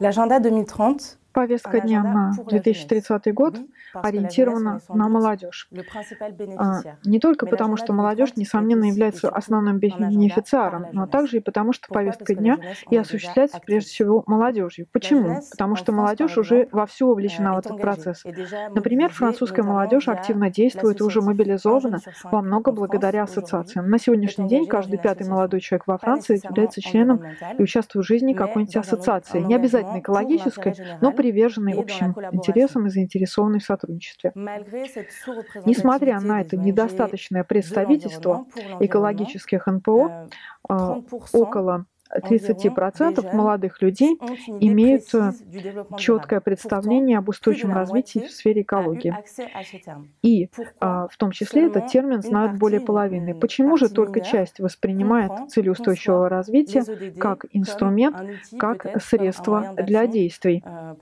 L'agenda 2030, Повестка дня на 2030 год ориентирована на молодежь. Не только потому, что молодежь, несомненно, является основным бенефициаром, но также и потому, что повестка дня и осуществляется прежде всего молодежью. Почему? Потому что молодежь уже вовсю вовлечена в этот процесс. Например, французская молодежь активно действует и уже мобилизована во многом благодаря ассоциациям. На сегодняшний день каждый пятый молодой человек во Франции является членом и участвует в жизни какой-нибудь ассоциации. Не обязательно экологической, но приверженной общим интересам и заинтересованной в сотрудничестве. Несмотря на это недостаточное представительство экологических НПО, около 30% молодых людей имеют четкое представление об устойчивом развитии в сфере экологии. И в том числе этот термин знают более половины. Почему же только часть воспринимает цели устойчивого развития как инструмент, как средство для действий?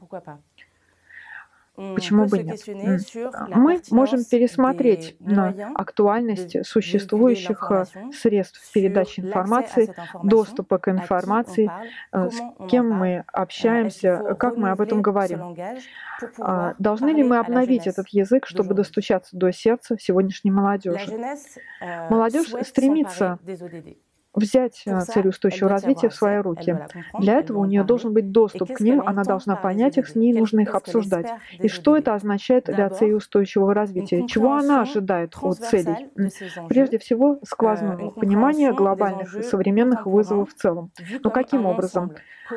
Почему бы нет? Мы можем пересмотреть на актуальность существующих средств передачи информации, доступа к информации, с кем мы общаемся, как мы об этом говорим. Должны ли мы обновить этот язык, чтобы достучаться до сердца сегодняшней молодежи? Молодежь стремится взять цели устойчивого развития в свои руки. Для этого у нее должен быть доступ к ним, она должна понять их, с ней нужно их обсуждать. И что это означает для целей устойчивого развития? Чего она ожидает от целей? Прежде всего, сквозное понимание глобальных и современных вызовов в целом. Но каким образом?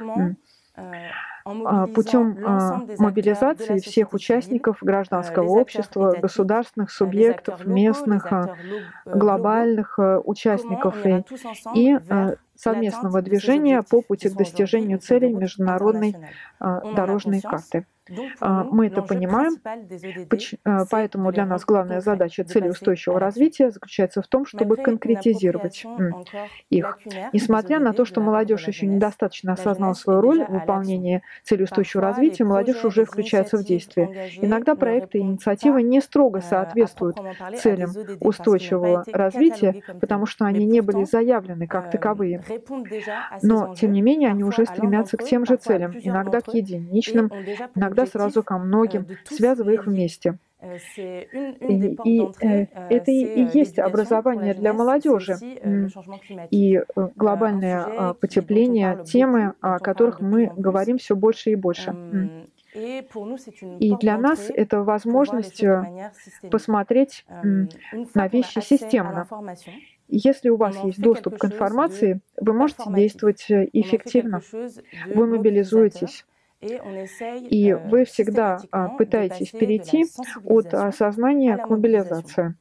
Путем мобилизации всех участников гражданского общества, государственных субъектов, местных, глобальных участников и совместного движения по пути к достижению целей международной дорожной карты. Мы это понимаем, поэтому для нас главная задача цели устойчивого развития заключается в том, чтобы конкретизировать их. Несмотря на то, что молодежь еще недостаточно осознала свою роль в выполнении цели устойчивого развития, молодежь уже включается в действие. Иногда проекты и инициативы не строго соответствуют целям устойчивого развития, потому что они не были заявлены как таковые. Но, тем не менее, они уже стремятся к тем же целям, иногда к единичным, иногда сразу ко многим, связывая их вместе. И это и есть образование для молодежи и глобальное потепление, темы, о которых мы говорим все больше и больше. И для нас это возможность посмотреть на вещи системно. Если у вас есть доступ к информации, вы можете действовать эффективно, вы мобилизуетесь. И вы всегда пытаетесь перейти от осознания к мобилизации.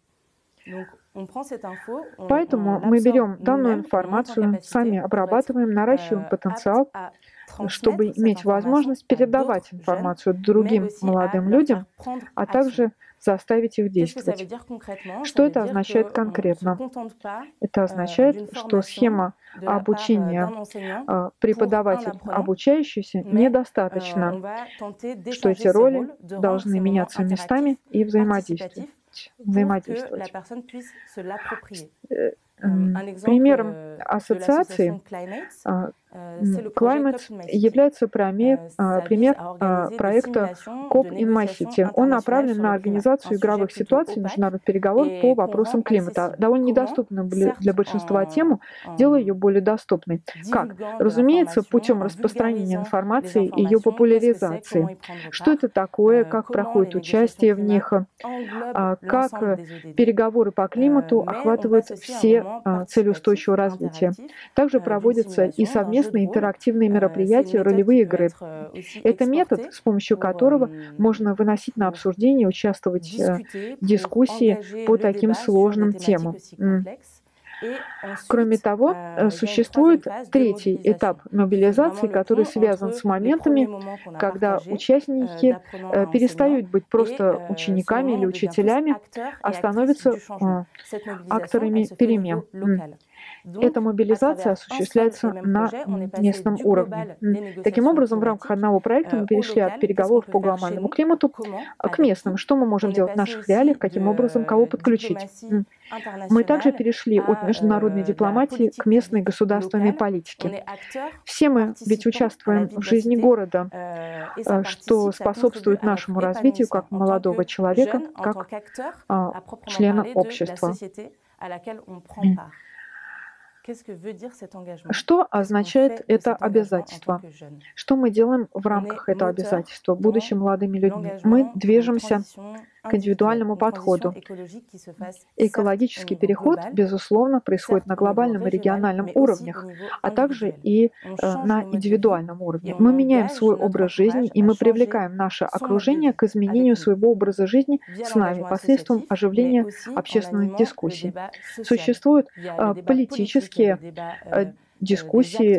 Поэтому мы берем данную информацию, сами обрабатываем, наращиваем потенциал, чтобы иметь возможность передавать информацию другим молодым людям, а также заставить их действовать. Что это означает конкретно? Это означает, что схема обучения преподаватель-обучающийся недостаточно, что эти роли должны меняться местами и взаимодействовать. Примером ассоциации Climate является пример проекта COP in My City. Он направлен на организацию игровых ситуаций международных переговоров по вопросам климата. Довольно недоступную для большинства тему, делая ее более доступной. Как? Разумеется, путем распространения информации и ее популяризации. Что это такое, как проходит участие в них, как переговоры по климату охватывают все цели устойчивого развития. Также проводятся и совместные интерактивные мероприятия, ролевые игры. Это метод, с помощью которого можно выносить на обсуждение, участвовать в дискуссии по таким сложным темам. Кроме того, существует третий этап мобилизации, который связан с моментами, когда участники перестают быть просто учениками или учителями, а становятся акторами перемен. эта мобилизация осуществляется на местном уровне. Таким образом, в рамках одного проекта мы перешли от переговоров по глобальному климату к местным. Что мы можем делать в наших реалиях, каким образом, кого подключить. Мы также перешли от международной дипломатии к местной государственной политике. Все мы ведь участвуем в жизни города, что способствует нашему развитию как молодого человека, как члена общества. Что означает это обязательство? Что мы делаем в рамках этого обязательства, будучи молодыми людьми? Мы движемся к индивидуальному подходу. Экологический переход, безусловно, происходит на глобальном и региональном уровнях, а также и на индивидуальном уровне. Мы меняем свой образ жизни, и мы привлекаем наше окружение к изменению своего образа жизни с нами посредством оживления общественных дискуссий. Существуют политические дискуссии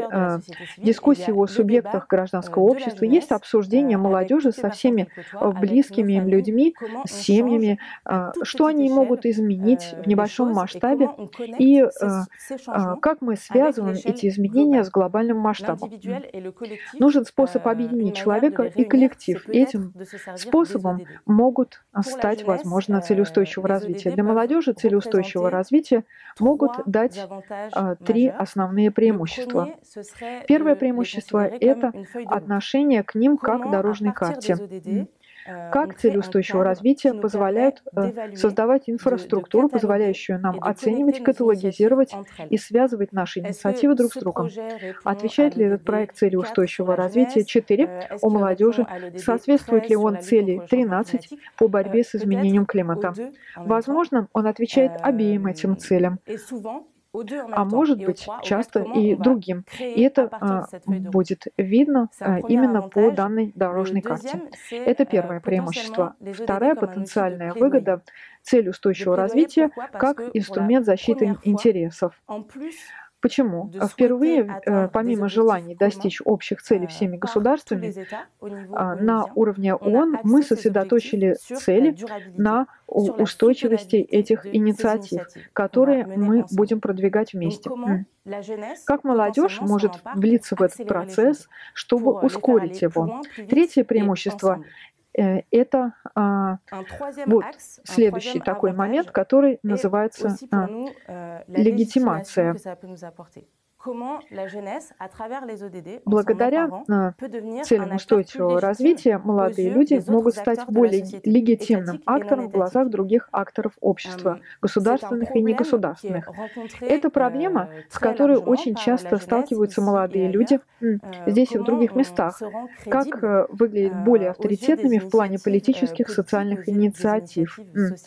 о субъектах гражданского общества, есть обсуждение молодежи со всеми близкими им людьми, с семьями, что они могут изменить в небольшом масштабе и как мы связываем эти изменения с глобальным масштабом. Нужен способ объединить человека и коллектив. Этим способом могут стать, возможно, цели устойчивого развития. Для молодежи цели устойчивого развития могут дать три основные преимущества. Первое преимущество — это отношение к ним как к дорожной карте. Как цели устойчивого развития позволяют создавать инфраструктуру, позволяющую нам оценивать, каталогизировать и связывать наши инициативы друг с другом. Отвечает ли этот проект цели устойчивого развития 4 о молодежи? Соответствует ли он цели 13 по борьбе с изменением климата? Возможно, он отвечает обеим этим целям, а может быть, часто и другим. И это будет видно именно по данной дорожной карте. Это первое преимущество. Вторая потенциальная выгода — цель устойчивого развития как инструмент защиты интересов. Почему? Впервые, помимо желаний достичь общих целей всеми государствами, на уровне ООН мы сосредоточили цели на устойчивости этих инициатив, которые мы будем продвигать вместе. Как молодежь может влиться в этот процесс, чтобы ускорить его? Третье преимущество — это вот следующий такой момент, который называется легитимация. Благодаря целям устойчивого развития молодые люди могут стать более легитимным актором в глазах других акторов общества, государственных и негосударственных. Это проблема, с которой очень часто сталкиваются молодые люди здесь и в других местах. Как выглядеть более авторитетными в плане политических, социальных инициатив.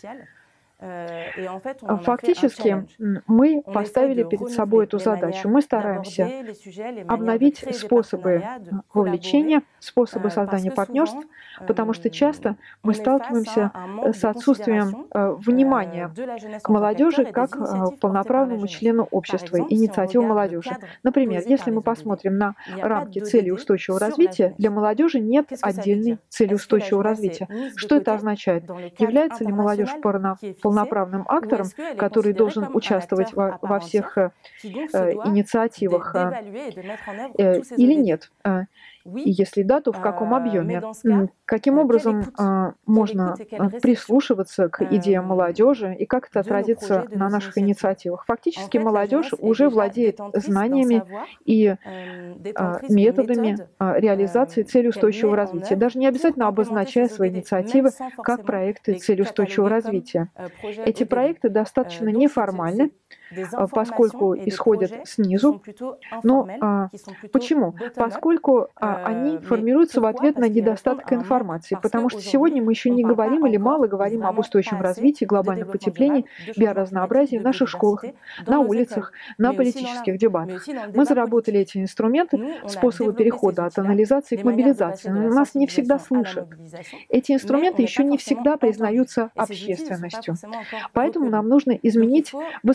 Фактически мы поставили перед собой эту задачу. Мы стараемся обновить способы вовлечения, способы создания партнерств, потому что часто мы сталкиваемся с отсутствием внимания к молодежи как к полноправному члену общества, инициативу молодежи. Например, если мы посмотрим на рамки целей устойчивого развития, для молодежи нет отдельной цели устойчивого развития. Что это означает? Является ли молодежь полноправным актором, который должен участвовать во всех инициативах, или нет? И если да, то в каком объеме? Каким образом можно прислушиваться к идеям молодежи и как это отразится на наших инициативах? Фактически молодежь уже владеет знаниями и методами реализации цели устойчивого развития, даже не обязательно обозначая свои инициативы как проекты цели устойчивого развития. Эти проекты достаточно неформальны, поскольку исходят снизу. Но почему? Поскольку они формируются в ответ на недостаток информации. Потому что сегодня мы еще не говорим или мало говорим об устойчивом развитии, глобальном потеплении, биоразнообразии в наших школах, на улицах, на политических дебатах. Мы заработали эти инструменты, способы перехода от анализации к мобилизации, но нас не всегда слышат. Эти инструменты еще не всегда признаются общественностью. Поэтому нам нужно изменить восприятие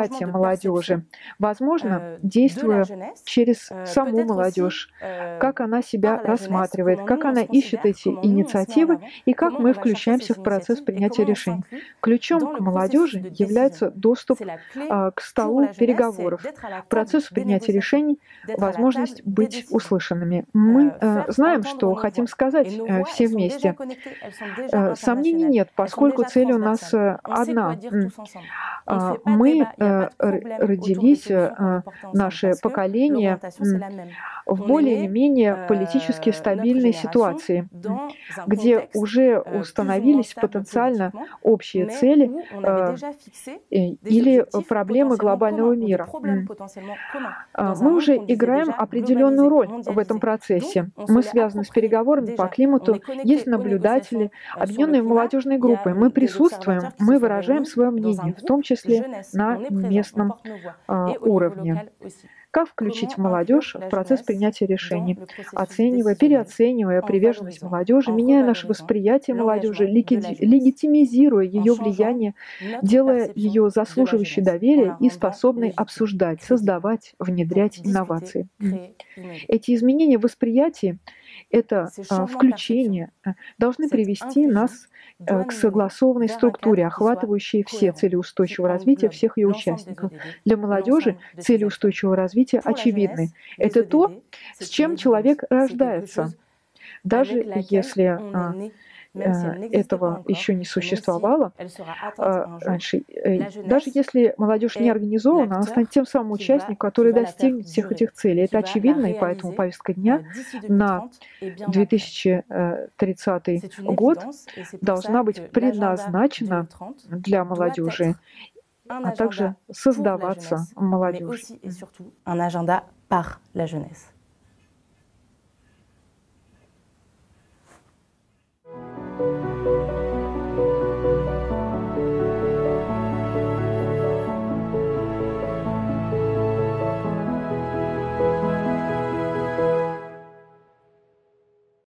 восприятие молодежи, возможно, действуя через саму молодежь, как она себя рассматривает, как она ищет эти инициативы и как мы включаемся в процесс принятия решений. Ключом к молодежи является доступ к столу переговоров, процессу принятия решений, возможность быть услышанными. Мы знаем, что хотим сказать все вместе. Сомнений нет, поскольку цель у нас одна. Мы родились, наше поколение, в более или менее политически стабильной ситуации, где уже установились потенциально общие цели или проблемы глобального мира. Мы уже играем определенную роль в этом процессе. Мы связаны с переговорами по климату, есть наблюдатели, объединенные молодежные группы. Мы присутствуем, мы выражаем свое мнение, в том числе на местном уровне. Как включить молодежь в процесс принятия решений, оценивая, переоценивая приверженность молодежи, меняя наше восприятие молодежи, легитимизируя ее влияние, делая ее заслуживающей доверия и способной обсуждать, создавать, внедрять инновации. Эти изменения в восприятии, это включение, должны привести нас к согласованной структуре, охватывающей все цели устойчивого развития всех ее участников. Для молодежи цели устойчивого развития очевидны. Это то, с чем человек рождается. Даже если этого еще не существовало раньше, даже если молодежь не организована, она станет тем самым участником, который достигнет всех этих целей. Это очевидно, и поэтому повестка дня на 2030 год должна быть предназначена для молодежи, а также создаваться молодежью.